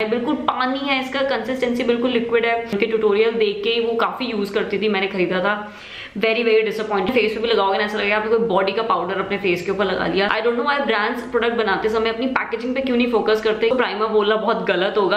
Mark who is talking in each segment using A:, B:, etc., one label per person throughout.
A: बिल्कुल पानी है, इसका कंसिस्टेंसी बिल्कुल लिक्विड है। उनके ट्यूटोरियल देख के वो काफी यूज करती थी, मैंने खरीदा था। Very very disappointed. फेस पे भी लगाओगे ना ऐसा लगेगा आपने कोई बॉडी का पाउडर अपने फेस के ऊपर लगा लिया। I don't know why brands product बनाते समय अपनी पैकेजिंग पे क्यों नहीं फोकस करते। तो प्राइमर बोलना बहुत गलत होगा।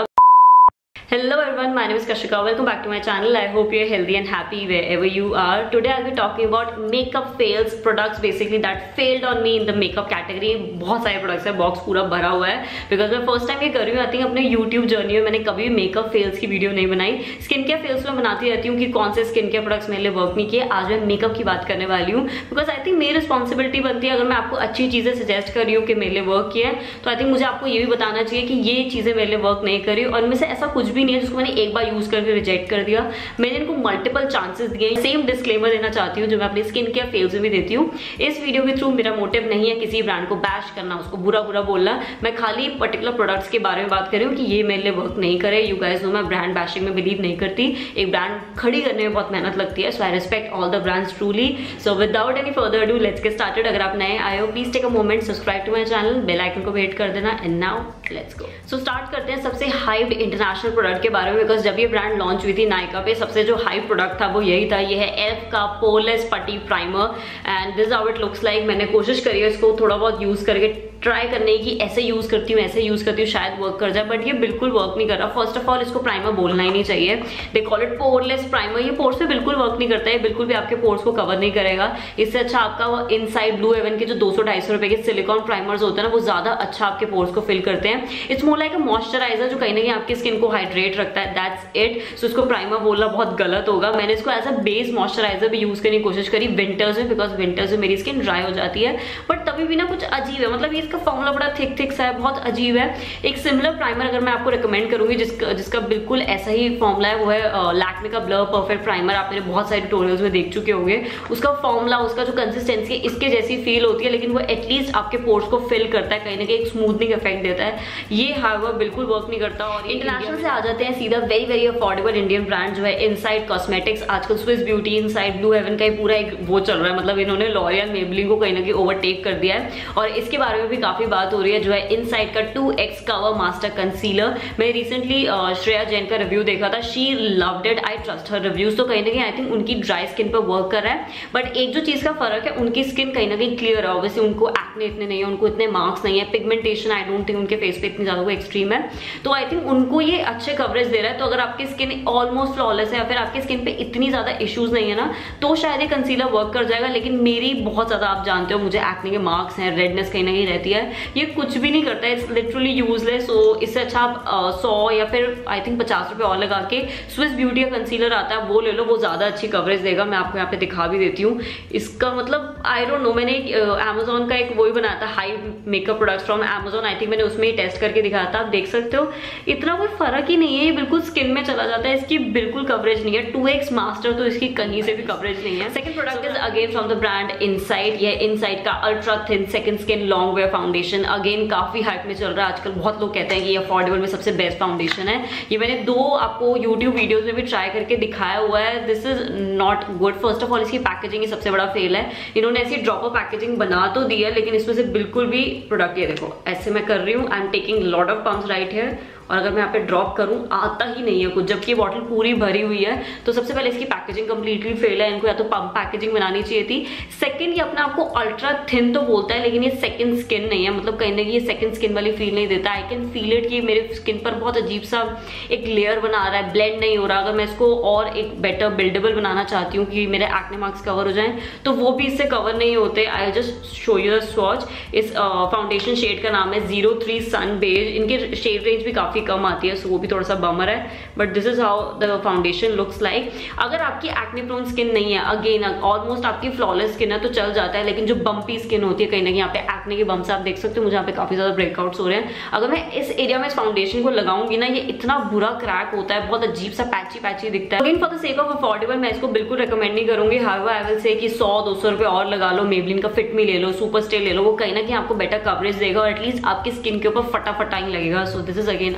A: Hello everyone, my name is Kashika. Welcome back to my channel. I hope you're healthy and happy wherever you are. Today I'll be talking about makeup fails, products basically that failed on me in the makeup category. बहुत सारे products है, box पूरा भरा हुआ है because मैं first time ये कर रही हूँ। आई थिंक अपने YouTube जर्नी में मैंने कभी भी मेकअप फेल्स की वीडियो नहीं बनाई। स्किन केयर फेल्स में बनाती रहती हूँ कि कौन से स्किन केयर प्रोडक्ट्स मेरे लिए वर्क नहीं किए। आज मैं मेकअप की बात करने वाली हूँ बिकॉज आई थिंक मेरी रिस्पॉन्सिबिलिटी बनती है। अगर मैं आपको अच्छी चीजें सजेस्ट कर रही हूँ कि मेरे लिए वर्क किया है तो आई थिंक मुझे आपको ये भी बताना चाहिए कि ये चीजें मेरे लिए वर्क नहीं करी और इनमें से ऐसा कुछ भी नहीं है जिसको मैंने एक यूज करके रिजेक्ट कर दिया। मैंने इनको मल्टीपल चांसेस दिए। सेम डिस्क्लेमर देना चाहती हूँ जो मैं अपनी स्किन केयर फेल्स में भी देती हूँ। इस वीडियो के थ्रू मेरा मोटिव नहीं है किसी ब्रांड को बैश करना, उसको बुरा बुरा बोलना। मैं खाली पर्टिकुलर प्रोडक्ट्स के बारे में बात कर रही हूँ कि ये मेरे लिए वर्क नहीं करे। यू गाइस नो मैं ब्रांड बैशिंग में बिलीव नहीं करती। एक ब्रांड खड़ी करने में बहुत मेहनत लगती है। So I respect all the brands truly. So without any further do let's get started. अगर आप नए आए हो please take a moment, subscribe to my channel, bell icon को हिट कर देना। And now let's go. So start करते हैं सबसे हाइप्ड इंटरनेशनल प्रोडक्ट के बारे में बिकॉज जब ये ब्रांड लॉन्च हुई थी नायका पे सबसे जो हाई प्रोडक्ट था वो यही था। ये है एल्फ का poreless putty primer and this how it looks like. मैंने कोशिश करी है इसको थोड़ा बहुत यूज करके ट्राई करने की, ऐसे यूज करती हूँ ऐसे यूज करती हूँ शायद वर्क कर जाए, बट ये बिल्कुल वर्क नहीं कर रहा। फर्स्ट ऑफ ऑल इसको प्राइमर बोलना ही नहीं चाहिए। They call it poreless primer. ये पोर्स पे बिल्कुल वर्क नहीं करता है, बिल्कुल भी आपके पोर्स को कवर नहीं करेगा। इससे अच्छा आपका वो इनसाइड ब्लू हेवन के जो 200-250 रुपए के सिलिकॉन प्राइमर्स होते हैं ना वो ज्यादा अच्छा आपके पोर्स को फिल करते हैं। It's more like a moisturiser जो कहीं ना कहीं आपकी स्किन को हाइड्रेट रखता है। That's it. सो इसको प्राइमर बोलना बहुत गलत होगा। मैंने इसको एज अ बेस मॉइस्चराइजर भी यूज करने की कोशिश करी विंटर्स में बिकॉज विंटर्स में मेरी स्किन ड्राई हो जाती है, बट तभी भी ना कुछ अजीब है। मतलब ये इसका फॉर्मूला बड़ा थिक सा है, बहुत अजीब है। एक सिमिलर प्राइमर अगर मैं आपको रिकमेंड करूंगी जिसका बिल्कुल ऐसा ही फॉर्मूला है वो है लैक्मे का ब्लर परफेक्ट प्राइमर। आप मेरे बहुत सारे ट्यूटोरियल्स में देख चुके होंगे। उसका फॉर्मूला, उसका जो कंसिस्टेंसी है इसके जैसी फील होती है, लेकिन वो एटलीस्ट आपके पोर्स को फिल करता है, कहीं ना कहीं एक स्मूथनिंग इफेक्ट देता है। ये हाउएवर बिल्कुल वर्क नहीं करता। और इंटरनेशनल से आ जाते हैं सीधा very very affordable Indian brand जो है इनसाइड कॉस्मेटिक्स। आजकल Swiss Beauty, Insight, Blue Heaven का ही पूरा एक वो चल रहा है। मतलब इन्होंने लॉरियल, मेबलिन को कहीं ना कहीं ओवरटेक कर दिया है और इसके बारे में भी काफी बात हो रही है। जो है इनसाइड का 2x कवर मास्टर कंसीलर। मैं रिसेंटली श्रेया जैन का रिव्यू देखा था। She loved it. I trust her reviews. तो कहीं ना कहीं आई थिंक उनकी ड्राई स्किन पर वर्क कर रहा है, बट एक जो चीज का फर्क है उनकी स्किन कहीं ना कहीं क्लियर है। ऑब्वियसली उनको एक्ने इतने नहीं है, उनको इतने मार्क्स नहीं है, पिगमेंटेशन आई डोंट थिंक उनके फेस पे इतनी ज्यादा वो एक्सट्रीम है। तो आई थिंक उनको ये अच्छे कवरेज दे रहा है। तो अगर आपकी स्किन ऑलमोस्ट फ्लॉलेस है या फिर आपकी स्किन पे इतनी ज्यादा इश्यूज नहीं है ना तो शायद ये कंसीलर वर्क कर जाएगा। लेकिन मेरी बहुत ज्यादा, आप जानते हो मुझे एक्ने के मार्क्स हैं, रेडनेस कहीं ना कहीं रहती है, ये कुछ भी नहीं करता है। It's literally useless. सो इससे अच्छा आप 100 या फिर आई थिंक 50 रुपए और लगा के स्विस ब्यूटी का कंसीलर आता है वो ले लो, वो ज्यादा अच्छी कवरेज देगा। मैं आपको यहाँ पे दिखा भी देती हूँ इसका। मतलब आई डोंट नो, मैंने अमेजोन का एक वो ही बनाया था, high makeup products from Amazon. I think मैंने उसमें ही टेस्ट करके दिखाया था। आप देख सकते हो इतना कोई फर्क ही नहीं है। ये बिल्कुल स्किन में चला जाता है। इसकी बिल्कुल कवरेज नहीं है। 2x मास्टर तो इसकी कहीं से भी कवरेज नहीं है। Second product is again from the brand Insight. ये इनसाइड का ultra thin second skin long wear foundation. Again काफी हाइप में चल रहा है आजकल। बहुत लोग कहते हैं कि ये अफोर्डेबल में सबसे बेस्ट फाउंडेशन है। ये मैंने 2 आपको यूट्यूब वीडियोस में भी ट्राई करके दिखाया हुआ है। This is not good. First of all इसकी पैकेजिंग ही सबसे बड़ा फेल है। इन्होंने ऐसी ड्रॉपर पैकेजिंग बना तो दी है लेकिन इसमें से बिल्कुल भी प्रोडक्ट, ये देखो ऐसे मैं कर रही हूँ, I am taking lot of pumps right here, और अगर मैं यहाँ पे ड्रॉप करूँ आता ही नहीं है कुछ, जबकि बॉटल पूरी भरी हुई है। तो सबसे पहले इसकी पैकेजिंग कंप्लीटली फेल है। इनको या तो पंप पैकेजिंग बनानी चाहिए थी। सेकंड, ये अपने आपको अल्ट्रा थिन तो बोलता है लेकिन ये सेकंड स्किन नहीं है। मतलब कहीं ना कहीं ये सेकंड स्किन वाली फील नहीं देता। आई कैन फील इट कि मेरे स्किन पर बहुत अजीब सा एक लेयर बना रहा है, ब्लेंड नहीं हो रहा। अगर मैं इसको और एक बेटर बिल्डेबल बनाना चाहती हूँ कि मेरे एक्ने मार्क्स कवर हो जाए तो वो भी इससे कवर नहीं होते। I just show you the swatch. इस फाउंडेशन शेड का नाम है 03 सन बेज। इनके शेड रेंज भी काफी कम आती है, सो वो भी थोड़ा सा बमर है, but this is how the foundation looks like. अगर आपकी एक्ने प्रोन स्किन नहीं है, अगेन ऑलमोस्ट आपकी फ्लॉलेस स्किन है तो चल जाता है, लेकिन जो बम्पी स्किन होती है कहीं ना कहीं यहाँ पे एक्ने के बम्स आप देख सकते हो। मुझे यहाँ पे काफी ज्यादा ब्रेकआउट्स हो रहे हैं। अगर मैं इस एरिया में इस फाउंडेशन को लगाऊंगी ना, ये इतना बुरा क्रैक होता है, बहुत अजीब सा पैची पैची दिखता है। Again for the sake of affordable मैं इसको बिल्कुल रिकमेंड नहीं करूंगी। हाउएवर आई विल से कि 100-200 रुपए और लगा लो, मेबलिन का फिट मी ले लो, सुपर स्टे ले लो, वो कहीं ना कहीं आपको बेटर कवरेज देगा और एटलीस्ट आपकी स्किन के ऊपर फटाफट लगेगा। So this is again a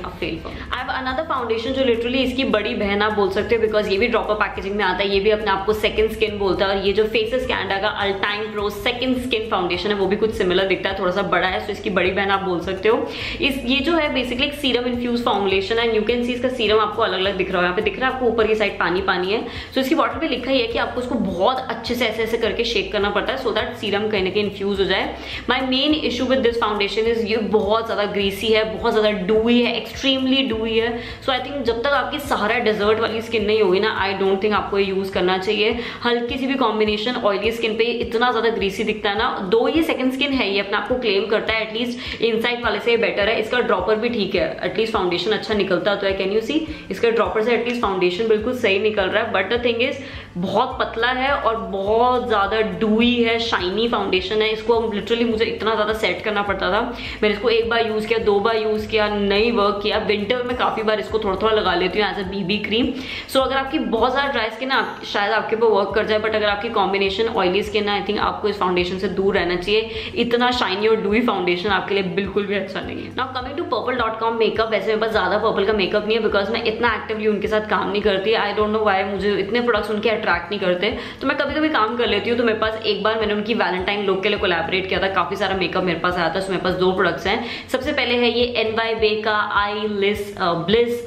A: fail for me. I have another foundation जो लिटरली इसकी बड़ी बहन आप बोल सकते हो, बिकॉज ये भी ड्रॉपर पैकेजिंग में आता है, ये भी अपने आपको सेकंड स्किन बोलता है, और ये जो फेसेस कैनेडा का Ultime Pro second skin foundation है वो भी कुछ सिमिलर दिखता है, थोड़ा सा बड़ा है, सो इसकी बड़ी बहन आप बोल सकते हो। ये जो है बेसिकली एक सीरम इन्फ्यूज फाउंडेशन है, यू कैन सी इसका सीरम आपको अलग अलग दिख रहा है, यहाँ पे दिख रहा है आपको ऊपर की साइड पानी पानी है। सो इसकी बॉटल पे लिखा ही है कि आपको इसको बहुत अच्छे से ऐसे ऐसे करके शेक करना पड़ता है सो दैट सीरम कहीं ना कहीं इन्फ्यूज हो जाए। My main issue with this foundation is ये बहुत ज्यादा ग्रीसी है, बहुत ज्यादा डूई है, एक्सट्रीमली डूई है। सो आई थिंक जब तक आपकी सहारा डेजर्ट वाली स्किन नहीं होगी ना, आई डोंट थिंक आपको ये यूज करना चाहिए। हल्की सी भी कॉम्बिनेशन ऑयली स्किन पे इतना ज्यादा ग्रीसी दिखता है ना, दो ये सेकंड स्किन है, ये अपने आपको क्लेम करता है एटलीस्ट इनसाइड वाले से बेटर है। इसका ड्रॉपर भी ठीक है, एटलीस्ट फाउंडेशन अच्छा निकलता तो है। कैन यू सी इसका ड्रॉपर से एटलीस्ट फाउंडेशन बिल्कुल सही निकल रहा है, बट द थिंग इज बहुत पतला है और बहुत ज्यादा डूई है, शाइनी फाउंडेशन है। इसको लिटरली मुझे इतना ज्यादा सेट करना पड़ता था, मैंने इसको एक बार यूज किया, दो बार यूज किया, नहीं वर्क किया। विंटर में काफी बार इसको थोड़ा थोड़ा लगा लेती हूँ एज अ बीबी क्रीम। सो अगर आपकी बहुत ज्यादा ड्राई स्किन है शायद आपके ऊपर वर्क कर जाए, बट अगर आपकी कॉम्बिनेशन ऑयली स्किन है आई थिंक आपको इस फाउंडेशन से दूर रहना चाहिए। इतना शाइनी और डूई फाउंडेशन आपके लिए बिल्कुल भी अच्छा नहीं है। Now coming to purple.com makeup, वैसे मेरे पास ज्यादा पर्पल का मेकअप नहीं है बिकॉज मैं इतना एक्टिवली उनके साथ काम नहीं करती। आई डोंट नो व्हाई, मुझे इतने प्रोडक्ट्स उनके अट्रैक्ट नहीं करते, तो मैं कभी कभी काम कर लेती हूँ। तो मेरे पास एक बार मैंने उनकी वैलेंटाइन लुक के लिए कोलैबोरेट किया था, काफी सारा मेकअप मेरे पास आया था। सो मेरे पास दो प्रोडक्ट्स हैं। सबसे पहले है ये NYBE का ब्लिस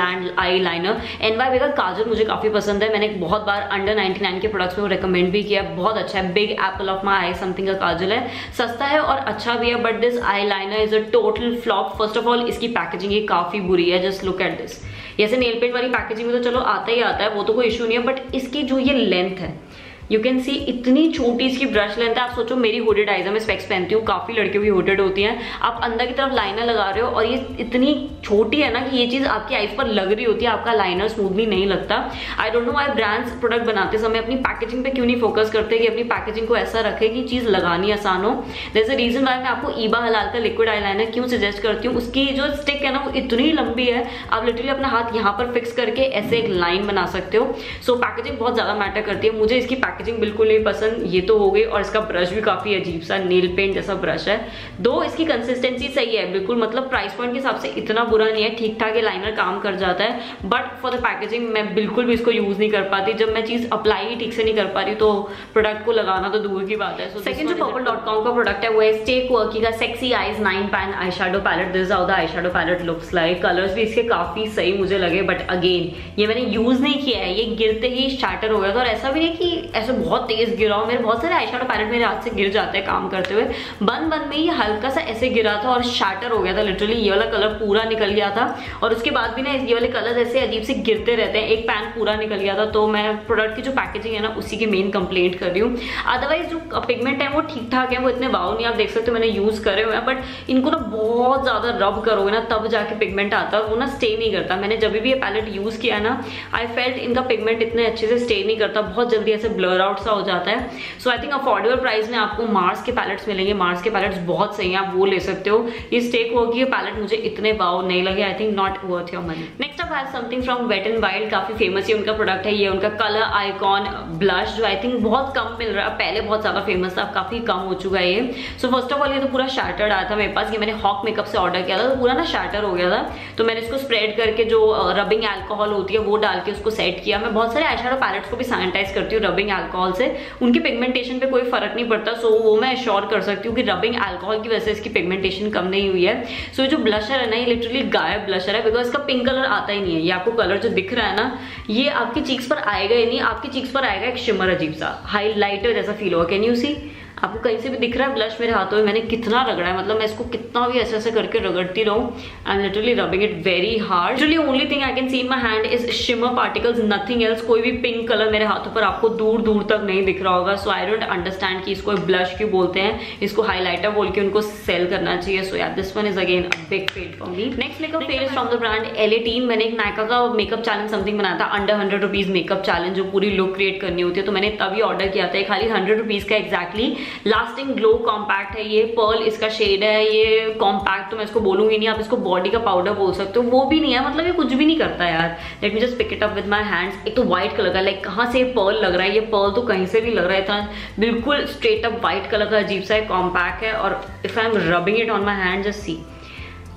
A: आई लाइनर। NYBE का काजल मुझे काफी पसंद है, मैंने बहुत बार अंडर 99 के प्रोडक्ट्स में रिकमेंड भी किया, बहुत अच्छा है। Big apple of my eye something का काजल है, सस्ता है और अच्छा भी है, but this eye liner is a total flop. First of all इसकी पैकेजिंग ये काफी बुरी है, जस्ट लुक एट दिस। जैसे नेल पेंट वाली पैकेजिंग में तो चलो आता ही आता है, वो तो कोई इशू नहीं है, बट इसकी जो ये लेंथ है, यू कैन सी इतनी छोटी इसकी ब्रश लेंथ है। आप सोचो मेरी हुडेड आइज है, मैं स्पेक्स पहनती हूँ, काफी लड़कियों की हुडेड होती हैं, आप अंदर की तरफ लाइनर लगा रहे हो और ये इतनी छोटी है ना कि ये चीज आपकी आइज पर लग रही होती है, आपका लाइनर स्मूथली नहीं लगता। I don't know why brands product बनाते समय अपनी पैकेजिंग पे क्यों नहीं फोकस करते कि अपनी पैकेजिंग को ऐसा रखे कि चीज लगानी आसान हो। There is a reason why मैं आपको ईबा हलाल का लिक्विड आईलाइनर क्यों सजेस्ट करती हूँ। उसकी जो स्टिक है ना वो इतनी लंबी है, आप लिटरली अपना हाथ यहाँ पर फिक्स करके ऐसे एक लाइन बना सकते हो। सो पैकेजिंग बहुत ज्यादा मैटर करती है। मुझे इसकी पैकेजिंग बिल्कुल नहीं पसंद, ये तो हो गई, और इसका ब्रश भी काफी अजीब सा नेल पेंट जैसा ब्रश है। दो इसकी कंसिस्टेंसी सही है बिल्कुल, मतलब प्राइस पॉइंट के हिसाब से इतना बुरा नहीं है, ठीक ठाक ये लाइनर काम कर जाता है, बट फॉर द पैकेजिंग मैं बिल्कुल भी इसको यूज नहीं कर पाती। जब मैं चीज अप्लाई ही ठीक से नहीं कर पा रही तो प्रोडक्ट को लगाना तो दूर की बात है। सो सेकंड जो purple.com का प्रोडक्ट है वो है स्टे क्वर्की का sexy eyes 9 pan eye shadow palette. This how the eye shadow palette looks like. Colours भी इसके काफी सही मुझे लगे, बट अगेन ये मैंने यूज नहीं किया है, ये गिरते ही शैटर हो गया था। और ऐसा भी नहीं कि ऐसे बहुत तेज गिरा हो, मेरे बहुत सारे आई शैडो पैलेट मेरे हाथ से गिर जाते हैं काम करते हुए, बन में ये हल्का सा ऐसे गिरा था और शैटर हो गया था लिटरली। ये वाला कलर पूरा निकल गया था और उसके बाद भी ना ये वाले कलर ऐसे अजीब से गिरते रहते हैं। एक पैन पूरा निकल गया था, तो मैं प्रोडक्ट की जो पैकेजिंग है ना उसी की मेन कंप्लेंट कर रही हूँ। अदरवाइज जो पिगमेंट है वो ठीक ठाक है, वो इतने वाव नहीं, आप देख सकते हो मैंने यूज करे हुए हैं, बट इनको ना बहुत ज्यादा रब करोगे ना तब जाके पिगमेंट आता है, वो ना स्टे नहीं करता। मैंने जब भी ये पैलेट यूज किया ना आई फेल्ट इनका पिगमेंट इतने अच्छे से स्टे नहीं करता, बहुत जल्दी ऐसे ब्लर आउट सा हो जाता है। So I think affordable price में आपको मार्स के पैलेट्स मिलेंगे, मार्स के पैलेट्स बहुत सही हैं, आप वो ले सकते हो। ये स्टे क्वर्की के पैलेट मुझे इतने वाव नहीं लगे, I think not worth your money. Next up have something from Wet and Wild, काफी फेमस है उनका प्रोडक्ट है, ये उनका कलर आइकॉन ब्लश जो आई थिंक बहुत कम मिल रहा है, पहले बहुत ज्यादा फेमस था, काफी कम हो चुका है ये। सो फर्स्ट ऑफ ऑल ये तो पूरा शैटर्ड आया था मेरे पास, ये मैंने हॉक मेकअप से ऑर्डर किया था, तो पूरा ना शैटर हो गया था। तो मैंने इसको स्प्रेड करके जो रबिंग अल्कोहल होती है वो डाल के उसको सेट किया। मैं बहुत सारे आई शैडो पैलेट्स को भी सैनिटाइज करती हूँ रबिंग अल्कोहल से, उनकी पिगमेंटेशन पे कोई फर्क नहीं पड़ता। सो वो मैं एश्योर कर सकती हूँ कि रबिंग अल्कोहल की वजह से इसकी पिगमेंटेशन कम नहीं हुई है। सो जो ब्लशर है ना ये लिटरली गायब ब्लशर है, बिकॉज इसका पिंक कलर आता ही नहीं है। ये आपको कलर जो दिख रहा है ना ये आपकी चीक्स पर आएगा ही नहीं, आपकी चीक्स पर आएगा एक शिमर अजीब सा हाईलाइटर जैसा फील होगा। कैन यू सी, आपको कहीं से भी दिख रहा है ब्लश मेरे हाथों में, मैंने कितना रगड़ा है, मतलब मैं इसको कितना भी ऐसे ऐसे करके रगड़ती रहूं, I am literally rubbing it very hard. Literally only thing I can see in my hand is shimmer particles, nothing else. कोई भी पिंक कलर मेरे हाथों पर आपको दूर दूर तक नहीं दिख रहा होगा। सो आई डोंट अंडरस्टैंड कि इसको ब्लश क्यों बोलते हैं, इसको हाईलाइटर बोल के उनको सेल करना चाहिए। सो यार this one is again a big fail for me. Next makeup fail is from the brand L18। मैंने एक नायका का मेकअप चैलेंज समथिंग बनाया था, अंडर 100 रुपीज मेकअप चैलेंज, जो पूरी लुक क्रिएट करनी होती है, तो मैंने तभी ऑर्डर किया था। खाली 100 रुपीज का एक्जैक्टली लास्टिंग ग्लो कॉम्पैक्ट है, ये पर्ल इसका शेड है, ये कॉम्पैक्ट तो मैं इसको बोलूंगी नहीं, आप इसको बॉडी का पाउडर बोल सकते हो, वो भी नहीं है, मतलब ये कुछ भी नहीं करता यार। Let me just pick it up with my hands. एक तो व्हाइट कलर का, लाइक कहाँ से पर्ल लग रहा है, ये पर्ल तो कहीं से भी लग रहा है, इतना बिल्कुल स्ट्रेट अप व्हाइट कलर का अजीब सा कॉम्पैक्ट है। और if I am rubbing it on my hand just see,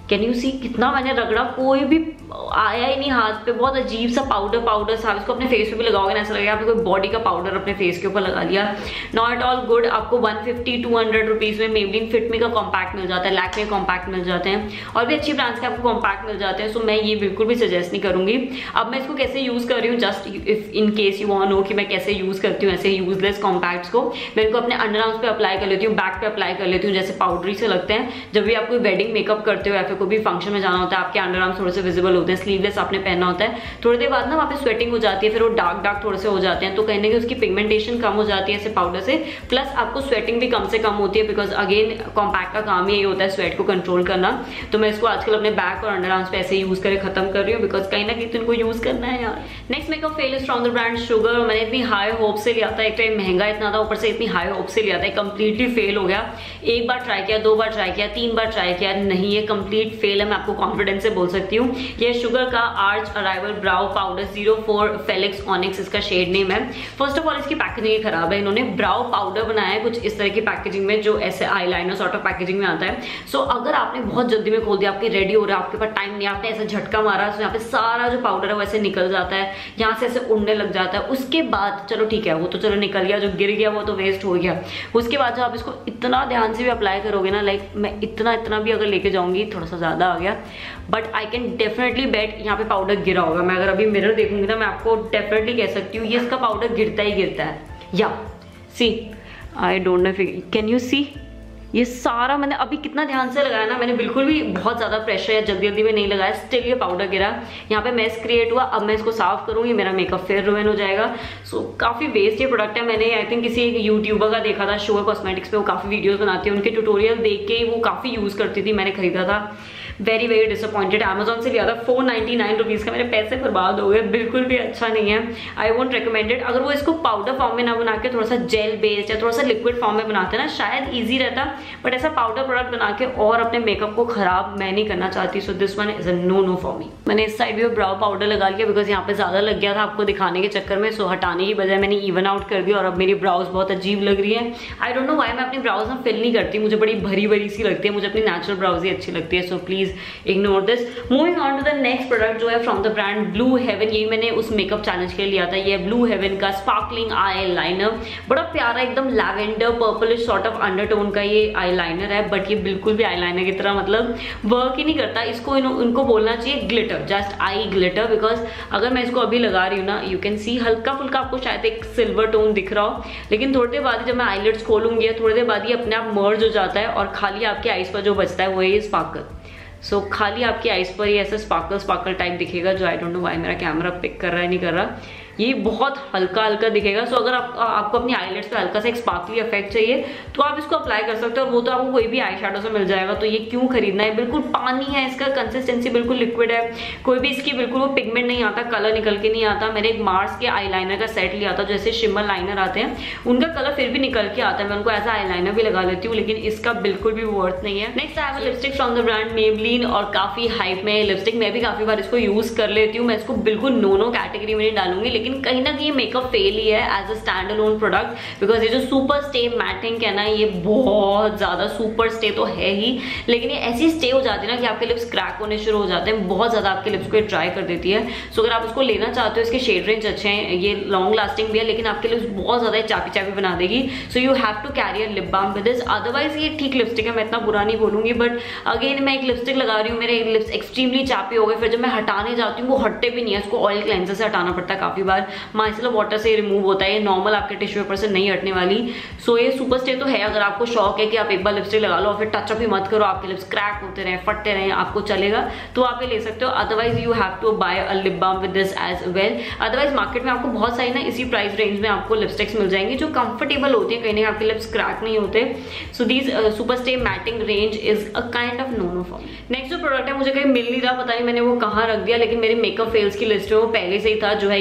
A: can you see कितना मैंने रगड़ा, कोई भी आया ही नहीं हाथ पे। बहुत अजीब सा पाउडर सा, इसको अपने फेस पे भी लगाओगे ना ऐसा लगेगा आपने कोई बॉडी का पाउडर अपने फेस के ऊपर लगा लिया। Not at all good. आपको 150-200 रुपीज में मेबलिन फिटमी का कॉम्पैक्ट मिल जाता है, लैक्मे कॉम्पैक्ट मिल जाते हैं, और भी अच्छी ब्रांड्स के आपको कॉम्पैक्ट मिल जाते हैं। सो मैं ये बिल्कुल भी सजेस्ट नहीं करूंगी। अब मैं इसको कैसे यूज कर रही हूँ, just if in case you want know कि मैं कैसे यूज करती हूँ ऐसे यूजलेस कॉम्पैक्ट्स को, मैं इनको अपने अंडर आर्म्स पे अप्लाई कर लेती हूँ, बैक पे अप्लाई कर लेती हूँ, जैसे पाउडरी से लगते हैं। जब भी आप कोई वेडिंग मेकअप करते हो या फिर कोई भी फंक्शन में जाना होता है, आपके अंडर आर्म्स थोड़े से विजिबल होते हैं, स्लीवलेस आपने पहनना होता है, थोड़ी देर बाद ना वहाँ पे स्वेटिंग हो जाती है, फिर वो डार्क थोड़े से हो जाते हैं, तो कहीं ना कहीं उसकी पिगमेंटेशन कम हो जाती है ऐसे पाउडर से, प्लस आपको स्वेटिंग भी कम से कम होती है, बिकॉज अगेन कॉम्पैक्ट का काम ही यही होता है स्वेट को कंट्रोल करना। तो मैं इसको आजकल अपने बैक और अंडर आर्म्स पे ऐसे यूज करके खत्म कर रही हूँ, बिकॉज कहीं ना कहीं तो इनको यूज करना है यार। Next makeup fail is from the brand Sugar. मैंने इतनी हाई होप से लिया था, एक तो महंगा इतना था, ऊपर से इतनी हाई होप से लिया था, कंप्लीटली फेल हो गया। एक बार ट्राई किया, 2 बार ट्राई किया, 3 बार ट्राई किया, नहीं ये कंप्लीट फेल है, मैं आपको कॉन्फिडेंस से बोल सकती हूँ। ये शुगर का arch arrival brow powder 04 Felix Onyx इसका शेड नेम है। फर्स्ट ऑफ ऑल इसकी पैकेजिंग खराब है, इन्होंने ब्राउ पाउडर बनाया है कुछ इस तरह की पैकेजिंग में, जो ऐसे आईलाइनर सॉर्ट ऑफ पैकेजिंग में आता है। सो अगर आपने बहुत जल्दी में खोल दिया, आपके रेडी हो रहा है, आपके पास टाइम नहीं, आपने ऐसा झटका मारा, तो यहाँ पे सारा जो पाउडर है वो ऐसे निकल जाता है, यहाँ से ऐसे उड़ने लग जाता है। उसके बाद चलो ठीक है, वो तो चलो निकल गया, जो गिर गया वो तो वेस्ट हो गया। उसके बाद जब आप इसको इतना ध्यान से भी अप्लाई करोगे ना, लाइक मैं इतना भी अगर लेके जाऊंगी, थोड़ा सा ज्यादा आ गया, but I can definitely bet यहाँ पे पाउडर गिरा होगा। मैं अगर अभी मिरर देखूंगी ना, मैं आपको डेफिनेटली कह सकती हूँ ये इसका पाउडर गिरता ही गिरता है। या see I don't know, can you see, ये सारा मैंने अभी कितना ध्यान से लगाया ना, मैंने बिल्कुल भी बहुत ज्यादा प्रेशर या जल्दी में नहीं लगाया, स्टिल ये पाउडर गिरा, यहाँ पे मेस क्रिएट हुआ। अब मैं इसको साफ करूंगी, मेरा मेकअप फिर रुइन हो जाएगा। सो काफी वेस्ट ये प्रोडक्ट है। मैंने आई थिंक किसी एक यूट्यूबर का देखा था, शुगर कॉस्मेटिक्स पे, वो काफी वीडियोस बनाती है, उनके ट्यूटोरियल देख के वो काफी यूज करती थी, मैंने खरीदा था, वेरी डिसअपॉइंटेड। Amazon से लिया था 499 रुपीज का, मेरे पैसे बर्बाद हो गए, बिल्कुल भी अच्छा नहीं है, आई वोंट रिकमेंडेड। अगर वो इसको पाउडर फॉर्म में ना बना के थोड़ा सा जेल बेस्ड या थोड़ा सा लिक्विड फॉर्म में बनाते ना, शायद ईजी रहता, बट ऐसा पाउडर प्रोडक्ट बना के और अपने मेकअप को खराब मैं नहीं करना चाहती। So this one is a no for me. मैंने इस साइड भी ब्राउ पाउडर लगा लिया, बिकॉज यहाँ पे ज्यादा लग गया था आपको दिखाने के चक्कर में, सो हटाने की बजाय मैंने इवन आउट कर दिया, और अब मेरी ब्राउज बहुत अजीब लग रही है। आई डोंट नो व्हाई मैं अपनी ब्राउज ना फिल नहीं करती, मुझे बड़ी भरी सी लगती है, मुझे अपनी नेचुरल ब्राउज ही अच्छी लगती है। So please ignore this. Moving on to the next product जो है from the brand Blue Heaven. ये मैंने उस मेकअप चैलेंज के लिए लिया था। ये ब्लू हेवन का स्पार्कलिंग आई लाइनर, बड़ा प्यारा एकदम lavender purplish sort of undertone का ये आई लाइनर है, बट ये बिल्कुल भी आई लाइनर की तरह मतलब वर्क ही नहीं करता। इसको इनको बोलना चाहिए glitter, just eye glitter, because अगर मैं इसको अभी लगा रही हूँ ना, यू कैन सी हल्का फुल्का आपको शायद एक सिल्वर टोन दिख रहा हो, लेकिन थोड़ी देर बाद जब मैं आईलिड्स खोलूंगी, थोड़ी देर बाद ये अपने आप मर्ज हो जाता है, और खाली आपके आईज पर जो बचता है वो है स्पार्कल। सो खाली आपकी आईज पर ये ऐसा स्पार्कल टाइप दिखेगा, जो आई डोंट नो व्हाई मेरा कैमरा पिक कर रहा है नहीं कर रहा, ये बहुत हल्का दिखेगा। सो अगर आपको अपनी आईलेट्स पे हल्का सा एक स्पार्कली इफेक्ट चाहिए तो आप इसको अप्लाई कर सकते हो, और वो तो आपको कोई भी आई शैडो से मिल जाएगा। तो ये क्यों खरीदना है, बिल्कुल पानी है, इसका कंसिस्टेंसी बिल्कुल लिक्विड है, कोई भी इसकी बिल्कुल वो पिगमेंट नहीं आता, कलर निकल के नहीं आता। मैंने एक मार्स के आईलाइनर का सेट लिया था, जैसे शिमर लाइनर आते हैं उनका कलर फिर भी निकल के आता है, मैं उनको ऐसा आईलाइनर भी लगा लेती हूँ, लेकिन इसका बिल्कुल भी वर्थ नहीं है। Next I have a lipstick from the brand Maybelline, और काफी हाइप में लिपस्टिक, मैं भी काफी बार इसको यूज कर लेती हूँ। मैं इसको बिल्कुल नो कैटेगरी में नहीं डालूंगी, लेकिन कहीं ना कहीं मेकअप फेल ही है as a stand alone product, because ये जो सुपर स्टे मैटिंग है ना, ये बहुत ज्यादा सुपर स्टे तो है ही, लेकिन ये ऐसी स्टे हो जाती है ना कि आपके लिप्स क्रैक होने शुरू हो जाते हैं, बहुत ज्यादा आपके लिप्स को ड्राई कर देती है। सो अगर आप इसको लेना चाहते हो, इसके शेड रेंज अच्छे हैं, ये लॉन्ग लास्टिंग भी है, लेकिन आपके लिप्स बहुत ज्यादा चापी बना देगी। So you have to carry a lip balm with this. Otherwise ये ठीक लिपस्टिक है, मैं इतना बुरा नहीं बोलूंगी, बट अगेन मैं एक लिपस्टिक लगा रही हूँ, मेरे लिप्स एक्सट्रीमली चापी हो गए, फिर जब मैं हटाने जाती हूँ वो हटते भी नहीं है, इसको ऑयल क्लेंजर से हटाना पड़ता है काफी बार, माइसेलर वाटर से रिमूव होता है, ये नॉर्मल आपके टिश्यू पेपर से नहीं हटने वाली। सो ये सुपर स्टे तो है, अगर आपको शौक है कि आप एक बार लिपस्टिक लगा लो और फिर टचअप ही मत करो, आपके लिप्स क्रैक होते रहे, फटते रहे, आपको चलेगा तो आप ये ले सकते हो। Otherwise you have to buy a lip balm with this as well. Otherwise market में आपको बहुत सारी ना इसी प्राइस रेंज में आपको लिपस्टिक्स मिल जाएंगी जो कंफर्टेबल होती है, कहीं ना आपके लिप्स क्रैक नहीं होते। So these super stay matting range is a kind of no for me. Next जो प्रोडक्ट है मुझे कहीं मिल नहीं रहा, पता नहीं मैंने वो कहाँ रख दिया, लेकिन मेरे मेकअप फेल्स की लिस्ट में वो पहले से ही था, जो है ये स्विस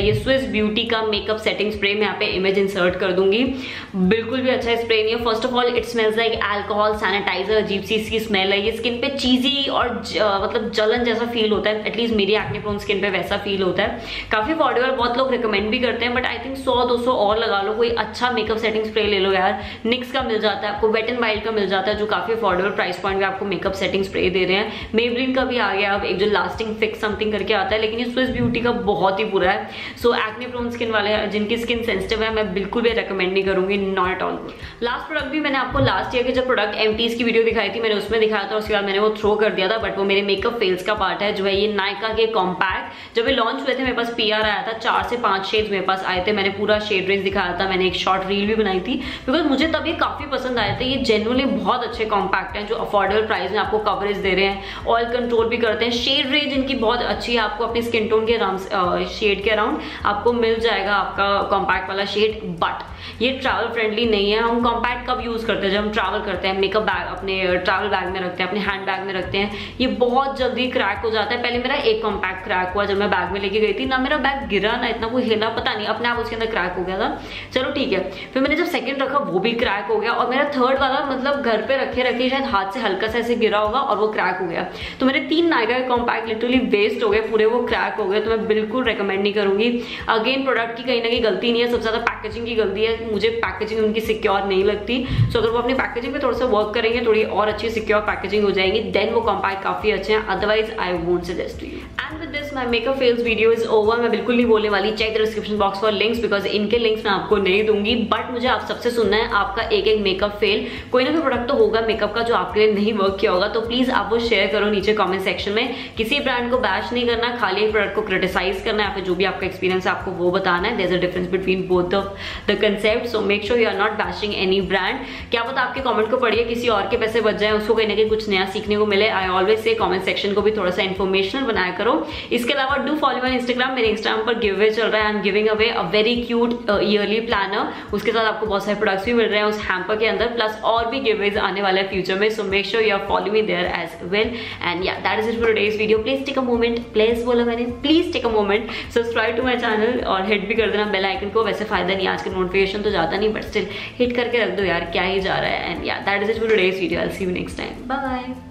A: स्विस ब्यूटी का मेकअप सेटिंग स्प्रे, मैं यहाँ पे इमेज इंसर्ट कर दूंगी। बिल्कुल भी अच्छा स्प्रे नहीं है। First of all it smells like alcohol, sanitiser, अजीब सी इसकी स्मेल है। ये स्किन पे चीजी और मतलब जलन जैसा फील होता है, एटलीस्ट मेरी एक्ने प्रोन स्किन पे वैसा फील होता है। काफी अफोर्डेबल, बहुत लोग रिकमेंड भी करते हैं, बट आई थिंक 100-200 और लगा लो, कोई अच्छा मेकअप सेटिंग स्प्रे ले लो यार। निक्स का मिल जाता है आपको, वेट एंड वाइल्ड का मिल जाता है, जो काफी अफोर्डेबल प्राइस पॉइंट पे आपको मेकअप सेटिंग स्प्रे दे रहे हैं। मेबलिन का भी आ गया अब एक, जो लास्टिंग फिक्स समथिंग करके आता है, लेकिन ये स्विस ब्यूटी का बहुत ही बुरा है। सो एक्ने प्रोन स्किन वाले जिनकी स्किन सेंसिटिव है, मैं बिल्कुल भी रेकमेंड नहीं करूंगी, not at all. Last product भी मैंने आपको लास्ट ईयर के जब प्रोडक्ट एमटीज की वीडियो दिखाई थी, मैंने उसमें दिखाया था, उसके बाद मैंने वो थ्रो कर दिया था, बट वो मेरे मेकअप फेल्स का पार्ट है, जो है ये नायका के कॉम्पैक्ट। जब ये लॉन्च हुए थे मेरे पास पीआर आया था, 4 से 5 शेड्स मेरे पास आए थे, मैंने पूरा शेड रेंज दिखाया था, मैंने एक शॉर्ट रील भी बनाई थी, बिकॉज मुझे तब ये काफी पसंद आए थे। ये जेन्युइनली बहुत अच्छे कॉम्पैक्ट हैं, जो अफोर्डेबल प्राइस में आपको कवरेज दे रहे हैं, ऑयल कंट्रोल भी करते हैं, शेड रेंज इनकी बहुत अच्छी है, आपको अपनी स्किन टोन के शेड के अराउंड आपको मिल जाएगा आपका कॉम्पैक्ट वाला शेड। बट ये ट्रैवल फ्रेंडली नहीं है। हम कॉम्पैक्ट कब यूज करते हैं? जब हम ट्रैवल करते हैं, मेकअप बैग अपने ट्रैवल बैग में रखते हैं, अपने हैंड बैग में रखते हैं, ये बहुत जल्दी क्रैक हो जाता है। पहले मेरा एक कॉम्पैक्ट क्रैक हुआ जब मैं बैग में लेके गई थी, ना मेरा बैग गिरा ना इतना कोई हिला, पता नहीं अपने आप उसके अंदर क्रैक हो गया था, चलो ठीक है। फिर मैंने जब सेकंड रखा वो भी क्रैक हो गया, और मेरा थर्ड वाला मतलब घर पे रखे रखे शायद हाथ से हल्का सा ऐसे गिरा होगा और वो क्रैक हो गया। तो मेरे 3 नायका के कॉम्पैक्ट लिटरली वेस्ट हो गए, पूरे वो क्रैक हो गए। तो मैं बिल्कुल रेकमेंड नहीं करूंगी। अगेन प्रोडक्ट की कहीं ना कहीं गलती नहीं है, सबसे ज्यादा पैकेजिंग की गलती है। मुझे पैकेजिंग उनकी सिक्योर नहीं लगती। सो अगर वो अपनी पैकेजिंग पे थोड़ा सा वर्क करेंगे, थोड़ी और अच्छी सिक्योर पैकेजिंग हो जाएंगी, देन वो कॉम्पैक्ट काफी अच्छे हैं, otherwise I won't suggest you. And with this my makeup fails video is over. मैं बिल्कुल नहीं बोलने वाली check the description box for links, because इनके लिंक्स मैं आपको नहीं दूंगी। बट मुझे आप सबसे सुनना है आपका एक मेकअप फेल, कोई ना कोई प्रोडक्ट तो होगा मेकअप का जो आपके लिए नहीं वर्क किया होगा, तो प्लीज आप वो शेयर करो नीचे कमेंट सेक्शन में। किसी ब्रांड को बैश नहीं करना, खाली एक प्रोडक्ट को क्रिटिसाइज करना है, या फिर जो भी आपका एक्सपीरियंस है आपको वो बताना है। There is a difference between both of the concept, so make sure you are not bashing any brand. क्या पता आपके कमेंट को पढ़िए किसी और के पैसे बच जाए, उसको कहीं ना कहीं कुछ नया सीखने को मिले। I always say comment section को भी थोड़ा सा इन्फॉर्मेशनल बनाया करो। इसके अलावा डू फॉलो माय इंस्टाग्राम, मेरे इंस्टाग्राम पर गिव अवे चल रहा है। I am giving away a very cute yearly planner, उसके साथ आपको बहुत सारे प्रोडक्ट्स भी मिल रहे हैं उस हैम्पर के अंदर, प्लस और भी गिव अवेज आने वाले हैं फ्यूचर में। So make sure you are follow me there as well. And yeah that is it for today's video. Please take a moment, please बोला मैंने, please take a moment, subscribe to my channel और hit भी कर देना bell icon को। वैसे फायदा नहीं, आज का नोटिफिकेशन तो जाता नहीं, बट स्टिल हिट करके रख दो यार, क्या ही जा रहा है। And yeah that is it for today's video. I will see you next time, bye bye.